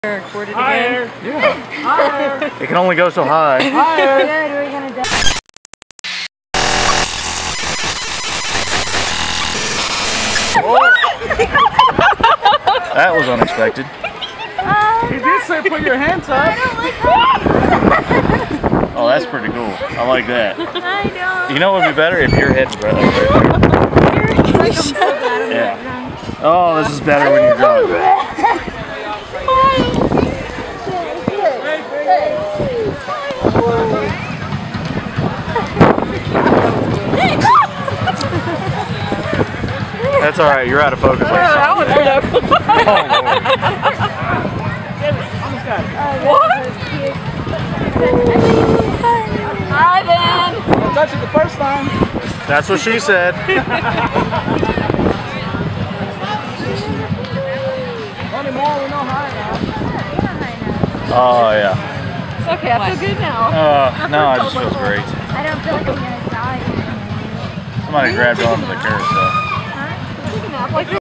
Record it again? Yeah. Higher. It can only go so high. Higher. Good, we're gonna die. That was unexpected. He did say put your hands up. I don't like that. Oh, that's pretty cool. I like that. I know. You know what would be better if your head's right there. Yeah. Oh, this is better when you're drunk. That's alright, you're out of focus. Like That was good. What? Hi, Ben. Don't touch it the first time. That's what she said. Only more, we know high now. Oh, yeah. It's okay, I feel good now. No, it just feels great. I don't feel like I'm gonna die. Somebody grabbed onto the carousel. Huh? Like